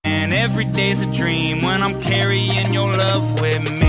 Every day's a dream when I'm carrying your love with me.